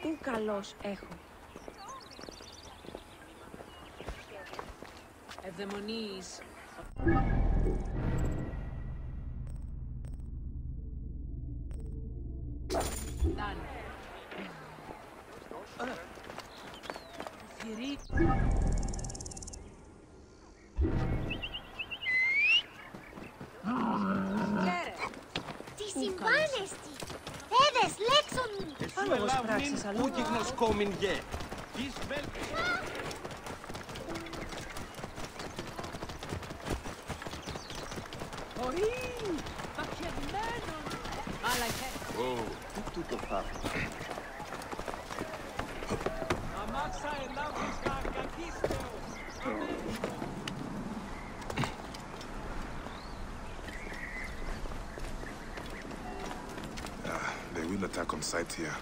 Ου καλώς έχω. Ευδαιμονείς. Δάν. Θηρή. Τι συμβάνεστη! Έδες, λέξον μου! Άνογος πράξης αλλού. Ούκυγνος κόμιν γε. Εις βέλτε. Ωρί! Παχευμένον! Μάλακε. Τι τούτο θα. Αμάξα ελάβεις τα αγκατίστεως. They will attack on sight here.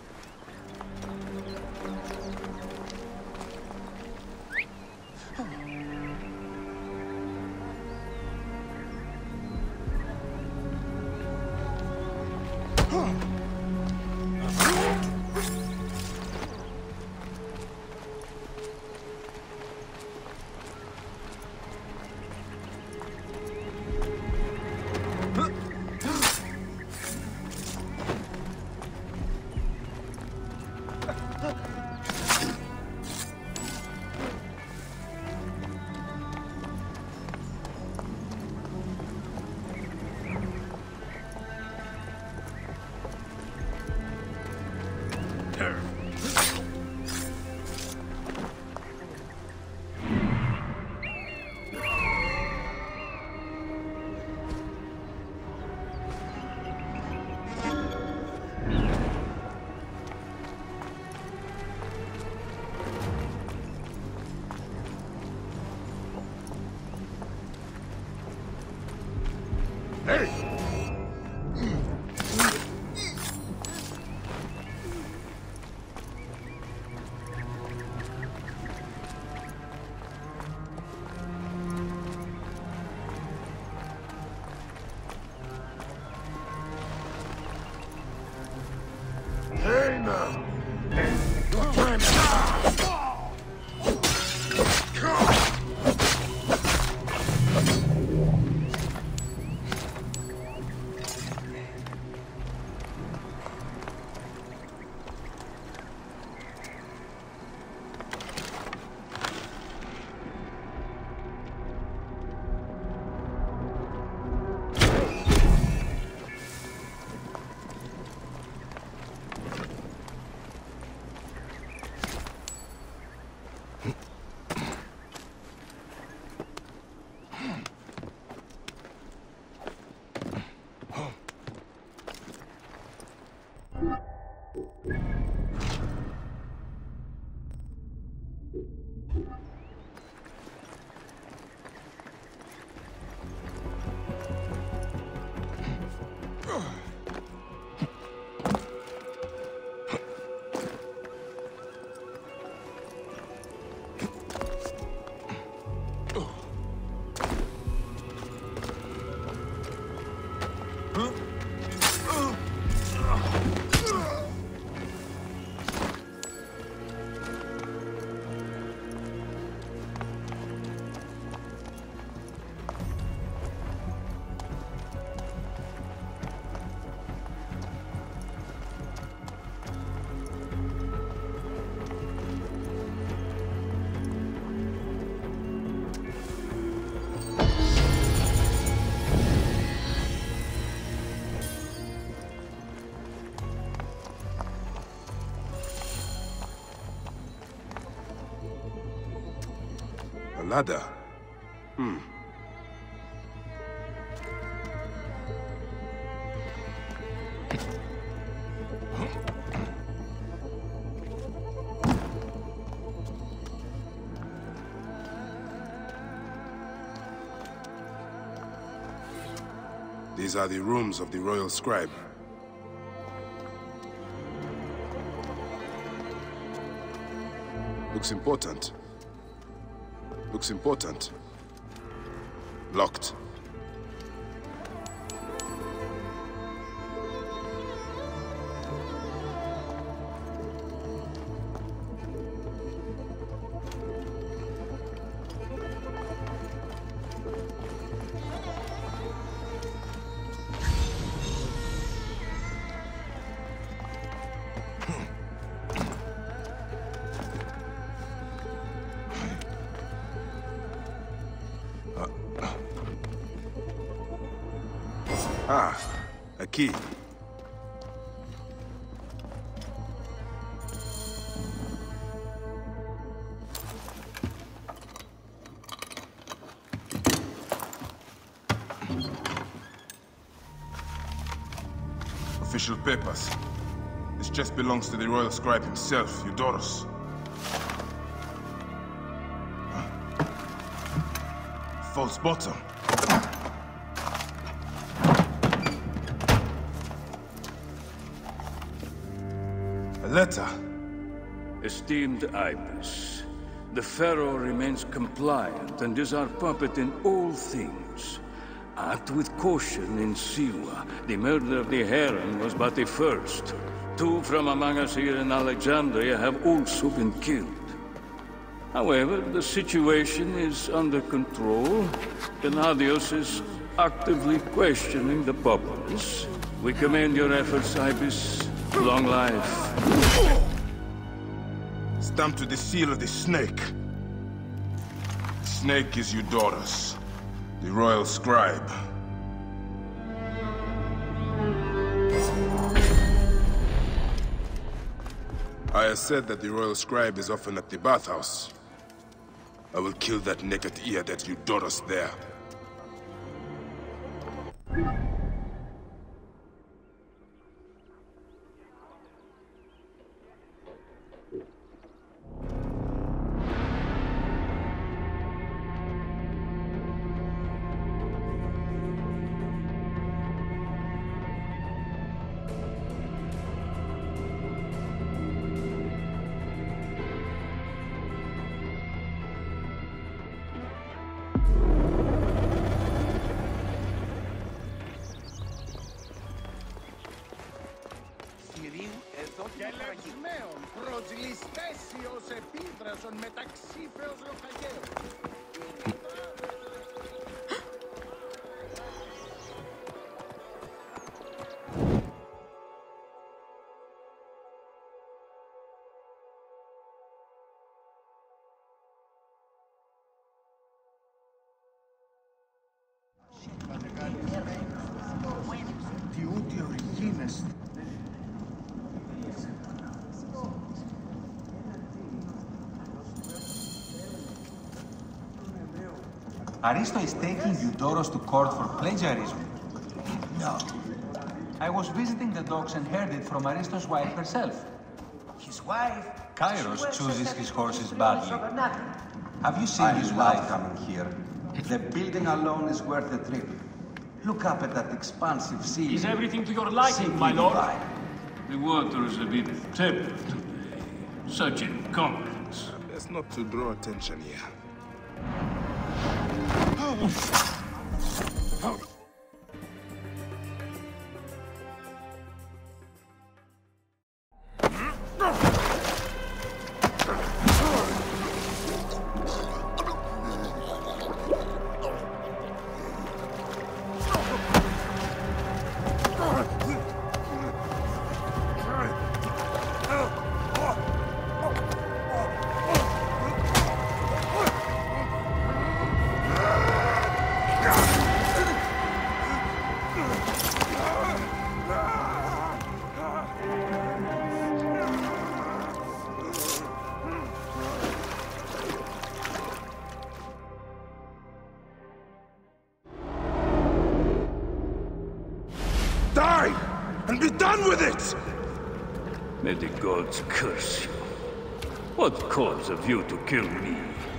Ladder. These are the rooms of the royal scribe. Looks important. Looks important. Locked. key. Official papers. This chest belongs to the royal scribe himself, Eudorus. False bottom. A letter. Esteemed Ibis, the Pharaoh remains compliant and is our puppet in all things. Act with caution in Siwa. The murder of the Heron was but the first. 2 from among us here in Alexandria have also been killed. However, the situation is under control. Gennadios is actively questioning the populace. We commend your efforts, Ibis. Long life. Stamped with the seal of the snake. The snake is Eudorus, the royal scribe. I said that the royal scribe is often at the bathhouse. I will kill that naked ear that Eudorus there. Aristo is taking Eudorus to court for plagiarism. No. I was visiting the docks and heard it from Aristo's wife herself. His wife? Kairos chooses his horses badly. Have you seen I his love wife? coming here. The building alone is worth the trip. Look up at that expansive sea. Is everything to your liking, my lord? Divine. The water is a bit tepid today. Such incompetence. Best not to draw attention here. Die! And be done with it! May the gods curse you. What cause have you to kill me?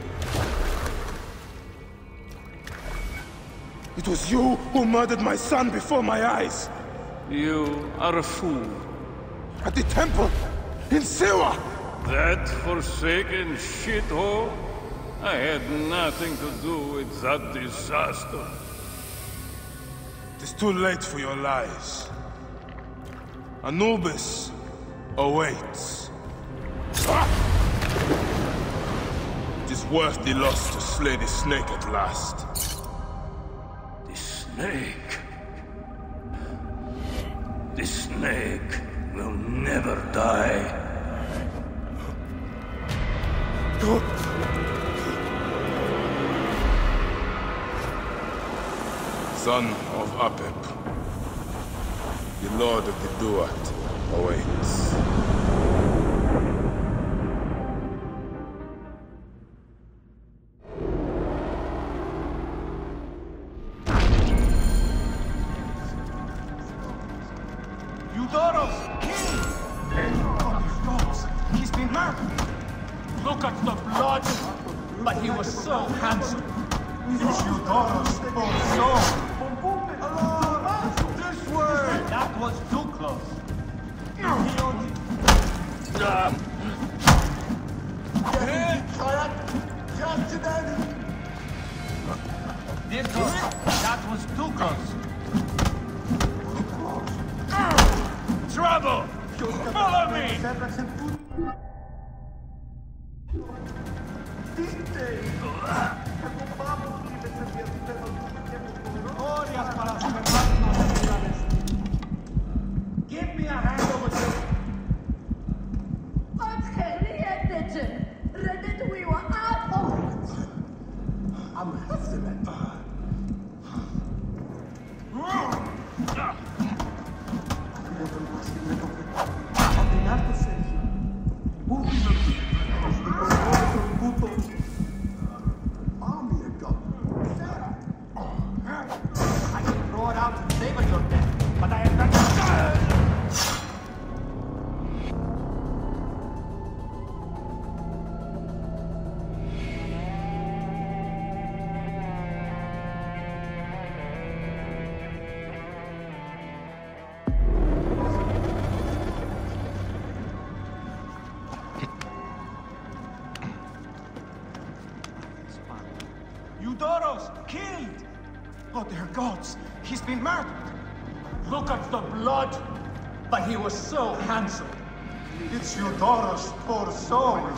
It was you who murdered my son before my eyes! You are a fool. At the temple! In Siwa! That forsaken shithole? I had nothing to do with that disaster. It is too late for your lies. Anubis awaits. It is worth the loss to slay the snake at last. The snake? The snake will never die. Son of Apep. The Lord of the Duat awaits. Eudoros! Killed! Oh, gods! He's been murdered! Look at the blood! But he was so handsome! It's Eudoros, poor soul! This way! That was too close! That was too close! Trouble! Follow me! Give me a hand over here! I can throw it out and save your death, but I have got Eudoros, killed! Oh, dear gods, he's been murdered! Look at the blood! But he was so handsome! It's Eudoros, poor soul!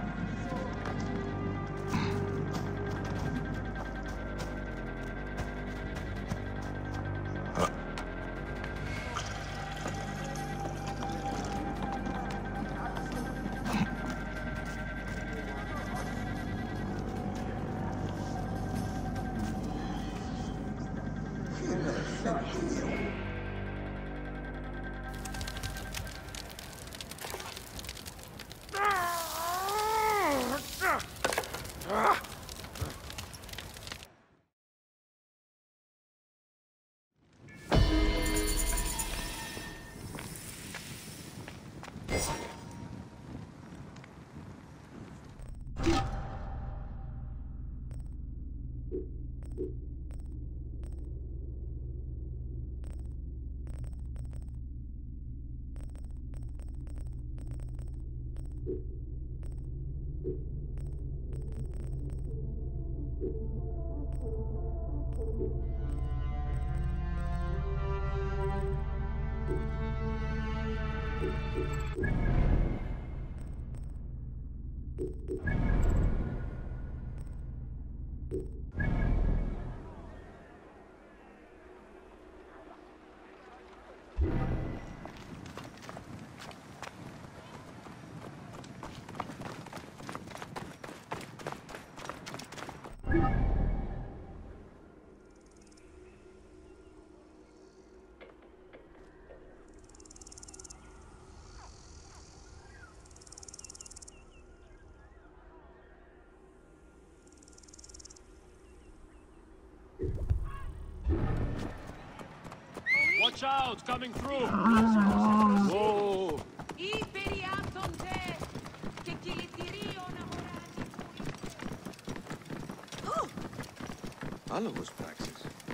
Watch out, coming through! Whoa! Άλλος πράξεις.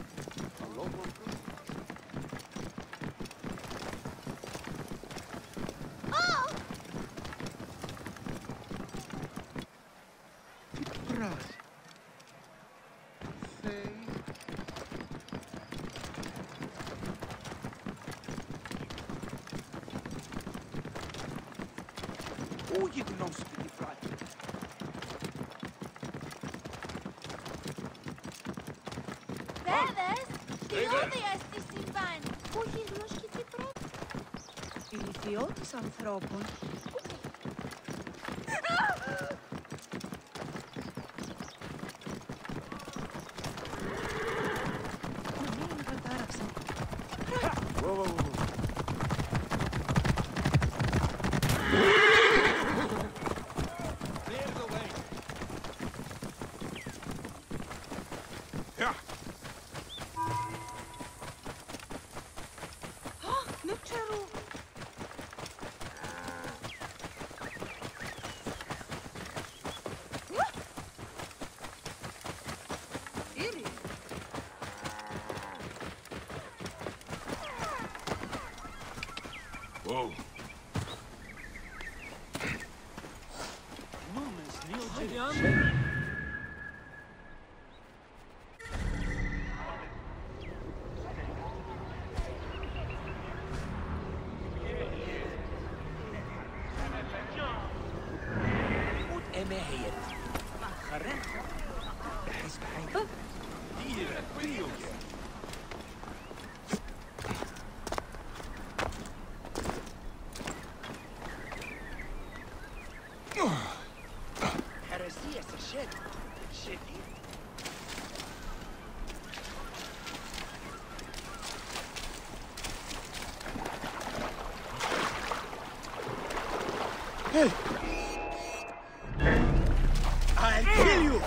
Τι πράζει. Όχι γνώση και τη φράση. Βέβες, κοιόδια στη συμβάν. Πού έχεις γνώση και τι πρέπει. Ηλικιώτης ανθρώπων. Μην κατάραξα. Whoa. I'll kill you!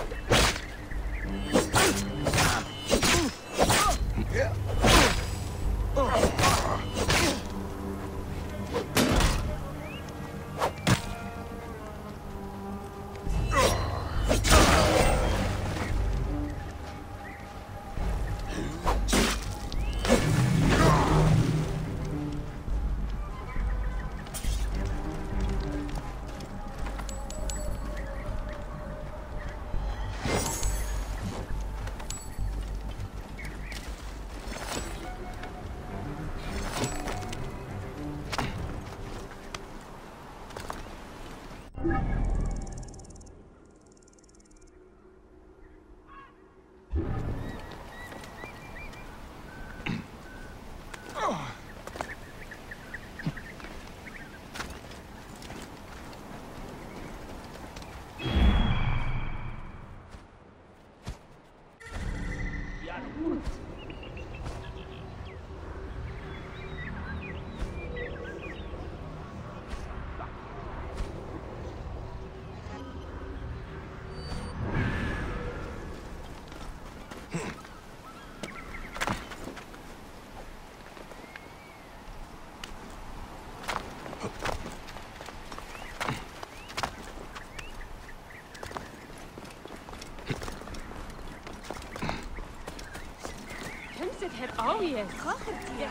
هاد قوية خاطر يا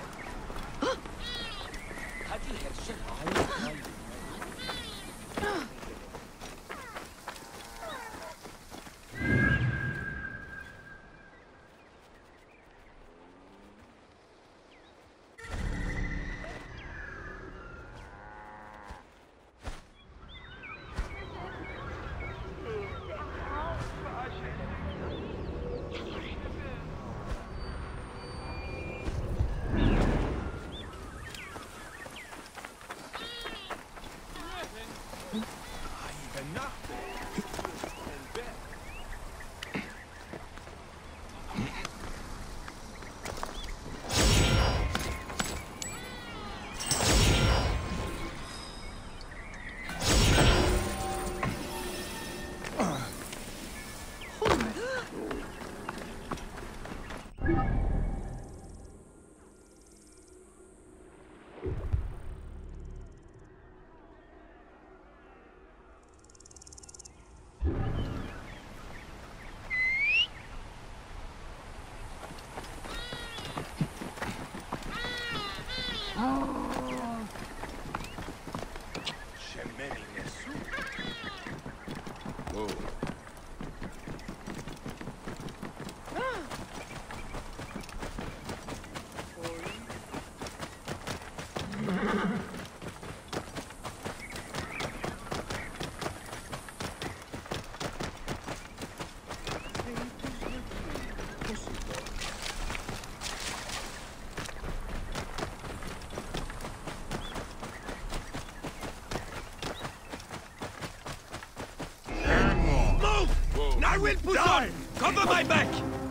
I will push on! Cover my back!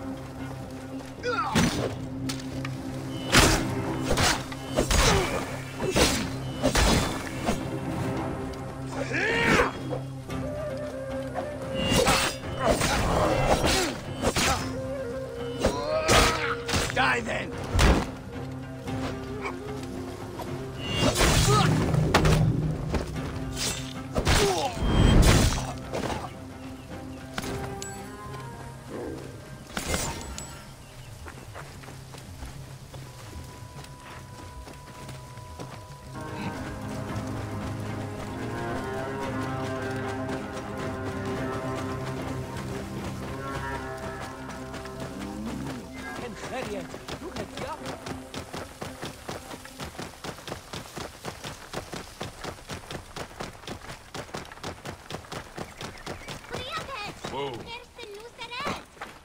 Die then! bien. Look at that. Whoa. Here's the Lutheran.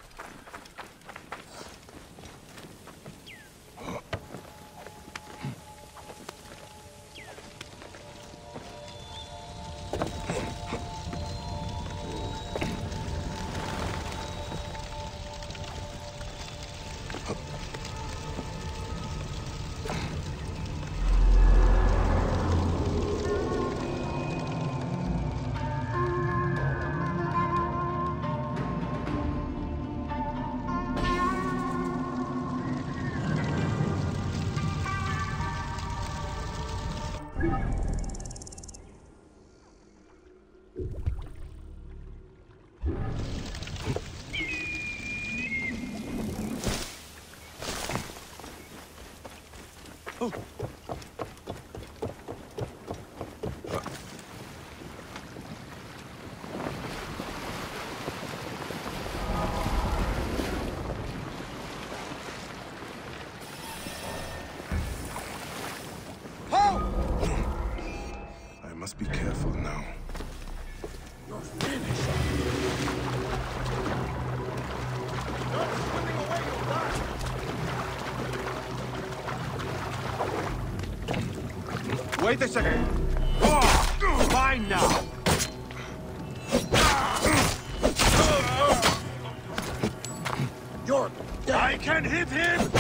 I must be careful now. You're finished. You're swimming away, you'll die. Wait a second. Fine now. You're dead. I can hit him.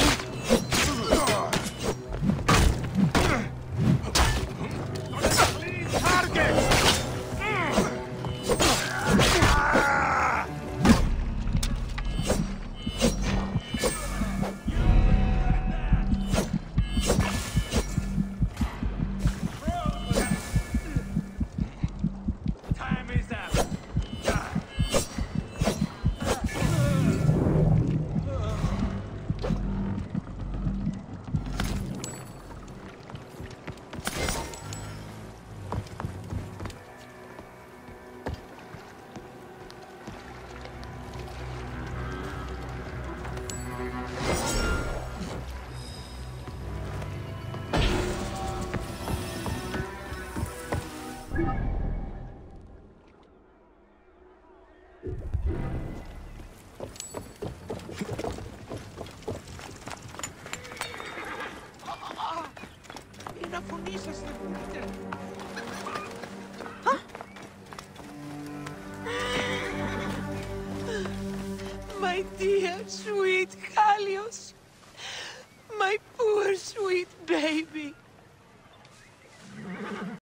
My dear, sweet Halios. My poor, sweet baby.